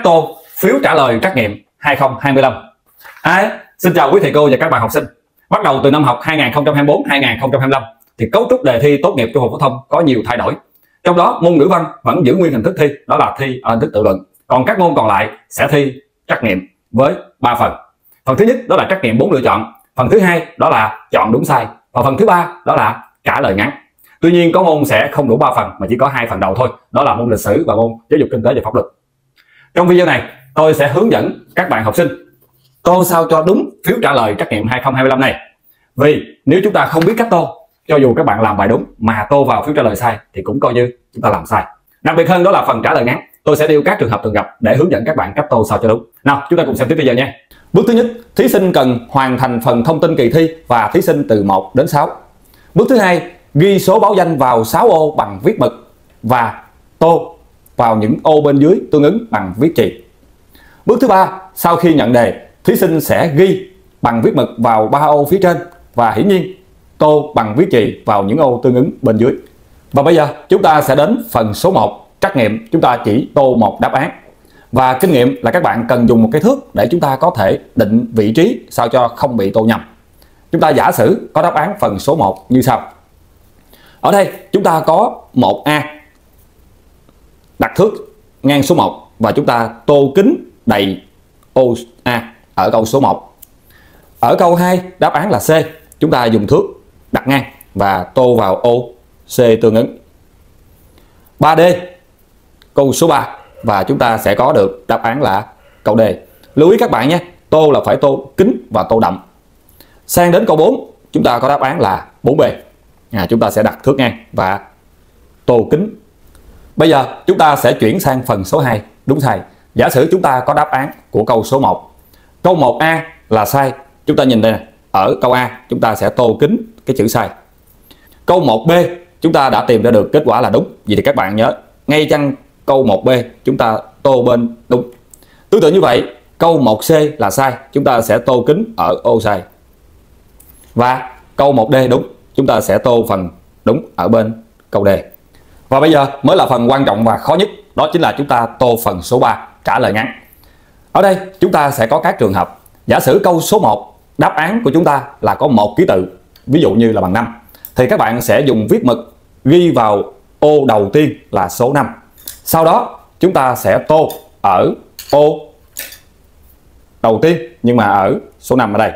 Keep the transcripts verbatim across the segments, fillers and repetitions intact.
tô phiếu trả lời trắc nghiệm hai không hai lăm. À, xin chào quý thầy cô và các bạn học sinh. Bắt đầu từ năm học hai nghìn không trăm hai mươi tư hai nghìn không trăm hai mươi lăm thì cấu trúc đề thi tốt nghiệp trung học phổ thông có nhiều thay đổi. Trong đó môn ngữ văn vẫn giữ nguyên hình thức thi, đó là thi ở hình thức tự luận. Còn các môn còn lại sẽ thi trắc nghiệm với ba phần. Phần thứ nhất đó là trắc nghiệm bốn lựa chọn, phần thứ hai đó là chọn đúng sai, và phần thứ ba đó là trả lời ngắn. Tuy nhiên có môn sẽ không đủ ba phần mà chỉ có hai phần đầu thôi, đó là môn lịch sử và môn giáo dục kinh tế và pháp luật. Trong video này tôi sẽ hướng dẫn các bạn học sinh tô sao cho đúng phiếu trả lời trắc nghiệm hai không hai lăm này. Vì nếu chúng ta không biết cách tô, cho dù các bạn làm bài đúng mà tô vào phiếu trả lời sai thì cũng coi như chúng ta làm sai. Đặc biệt hơn đó là phần trả lời ngắn, tôi sẽ nêu các trường hợp thường gặp để hướng dẫn các bạn cách tô sao cho đúng. Nào, chúng ta cùng xem tiếp video nha. Bước thứ nhất, thí sinh cần hoàn thành phần thông tin kỳ thi và thí sinh từ một đến sáu. Bước thứ hai, ghi số báo danh vào sáu ô bằng viết mực và tô vào những ô bên dưới tương ứng bằng viết chì. Bước thứ ba, sau khi nhận đề, thí sinh sẽ ghi bằng viết mực vào ba ô phía trên và hiển nhiên tô bằng viết chì vào những ô tương ứng bên dưới. Và bây giờ chúng ta sẽ đến phần số một, trắc nghiệm. Chúng ta chỉ tô một đáp án. Và kinh nghiệm là các bạn cần dùng một cái thước để chúng ta có thể định vị trí sao cho không bị tô nhầm. Chúng ta giả sử có đáp án phần số một như sau. Ở đây chúng ta có một A, đặt thước ngang số một và chúng ta tô kính đầy ô A ở câu số một. Ở câu hai đáp án là C, chúng ta dùng thước đặt ngang và tô vào ô C tương ứng. ba D câu số ba và chúng ta sẽ có được đáp án là câu D. Lưu ý các bạn nhé, tô là phải tô kính và tô đậm. Sang đến câu bốn, chúng ta có đáp án là bốn B. À, chúng ta sẽ đặt thước ngang và tô kính. Bây giờ chúng ta sẽ chuyển sang phần số hai, đúng sai. Giả sử chúng ta có đáp án của câu số một. Câu một A là sai. Chúng ta nhìn đây này, ở câu A chúng ta sẽ tô kính cái chữ sai. Câu một B chúng ta đã tìm ra được kết quả là đúng. Vậy thì các bạn nhớ, ngay chăng câu một B chúng ta tô bên đúng. Tương tự như vậy, câu một C là sai, chúng ta sẽ tô kính ở ô sai. Và câu một D đúng, chúng ta sẽ tô phần đúng ở bên câu D. Và bây giờ mới là phần quan trọng và khó nhất, đó chính là chúng ta tô phần số ba, trả lời ngắn. Ở đây chúng ta sẽ có các trường hợp. Giả sử câu số một, đáp án của chúng ta là có một ký tự, ví dụ như là bằng năm, thì các bạn sẽ dùng viết mực ghi vào ô đầu tiên là số năm. Sau đó chúng ta sẽ tô ở ô đầu tiên nhưng mà ở số năm ở đây.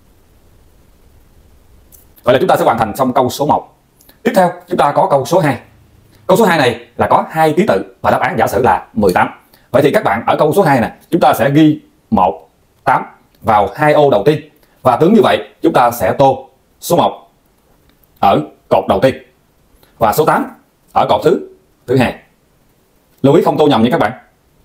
Vậy là chúng ta sẽ hoàn thành xong câu số một. Tiếp theo chúng ta có câu số hai. Câu số hai này là có hai ký tự và đáp án giả sử là mười tám. Vậy thì các bạn ở câu số hai này chúng ta sẽ ghi một, tám vào hai ô đầu tiên. Và tương như vậy chúng ta sẽ tô số một ở cột đầu tiên và số tám ở cột thứ thứ hai. Lưu ý không tô nhầm nha các bạn.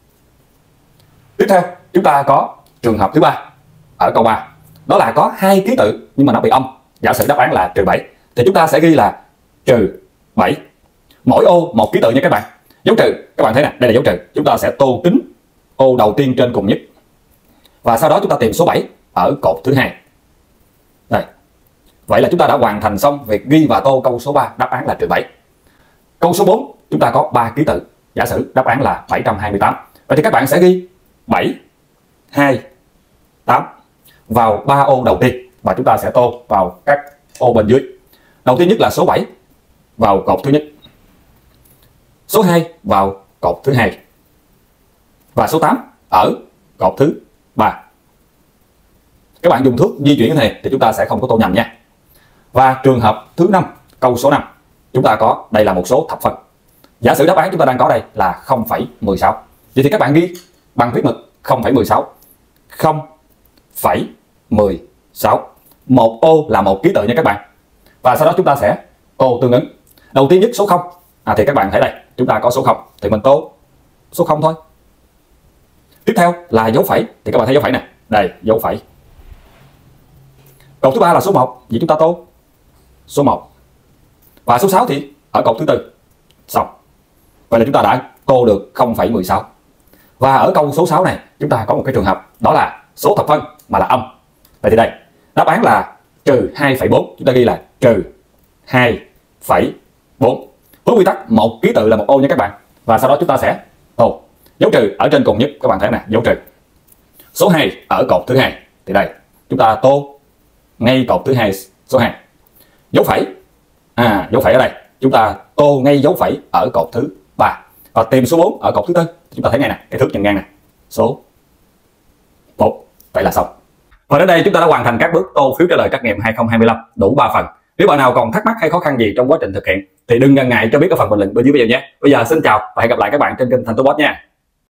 Tiếp theo chúng ta có trường hợp thứ ba ở câu ba. Đó là có hai ký tự nhưng mà nó bị âm. Giả sử đáp án là trừ bảy thì chúng ta sẽ ghi là trừ bảy. Mỗi ô một ký tự nha các bạn. Dấu trừ, các bạn thấy nè, đây là dấu trừ. Chúng ta sẽ tô kính ô đầu tiên trên cùng nhất. Và sau đó chúng ta tìm số bảy ở cột thứ hai. Đây. Vậy là chúng ta đã hoàn thành xong việc ghi và tô câu số ba, đáp án là trừ bảy. Câu số bốn chúng ta có ba ký tự. Giả sử đáp án là bảy trăm hai mươi tám. Vậy thì các bạn sẽ ghi bảy, hai, tám vào ba ô đầu tiên và chúng ta sẽ tô vào các ô bên dưới. Đầu tiên nhất là số bảy vào cột thứ nhất, số hai vào cột thứ hai và số tám ở cột thứ ba. Các bạn dùng thước di chuyển như thế này thì chúng ta sẽ không có tô nhầm nha. Và trường hợp thứ năm, câu số năm, chúng ta có đây là một số thập phân. Giả sử đáp án chúng ta đang có đây là không phẩy mười sáu. Vậy thì các bạn ghi bằng viết mực không phẩy mười sáu. không phẩy mười sáu. Một ô là một ký tự nha các bạn. Và sau đó chúng ta sẽ tô tương ứng. Đầu tiên nhất số không. À thì các bạn thấy đây, chúng ta có số không thì mình tô số không thôi. Tiếp theo là dấu phẩy thì các bạn thấy dấu phẩy nè, đây dấu phẩy. Cột thứ ba là số một, vậy chúng ta tô số một. Và số sáu thì ở cột thứ tư. Xong. Vậy là chúng ta đã tô được không phẩy mười sáu. Và ở câu số sáu này chúng ta có một cái trường hợp, đó là số thập phân mà là âm. Vậy thì đây, đáp án là trừ hai phẩy bốn. Chúng ta ghi là trừ hai phẩy bốn. Với quy tắc một ký tự là một ô nha các bạn. Và sau đó chúng ta sẽ tô. Dấu trừ ở trên cùng nhất các bạn thấy nè, dấu trừ. Số hai ở cột thứ hai thì đây chúng ta tô ngay cột thứ hai số hai. Dấu phẩy, à dấu phẩy ở đây chúng ta tô ngay dấu phẩy ở cột thứ ba. Và tìm số bốn ở cột thứ tư, chúng ta thấy ngay nè, cái thước nhận ngang nè, số một. Vậy là xong. Và đến đây chúng ta đã hoàn thành các bước tô phiếu trả lời trắc nghiệm hai không hai lăm đủ ba phần. Nếu bạn nào còn thắc mắc hay khó khăn gì trong quá trình thực hiện thì đừng ngần ngại cho biết ở phần bình luận bên dưới video nhé. Bây giờ xin chào và hẹn gặp lại các bạn trên kênh Thành Tô Boss nha.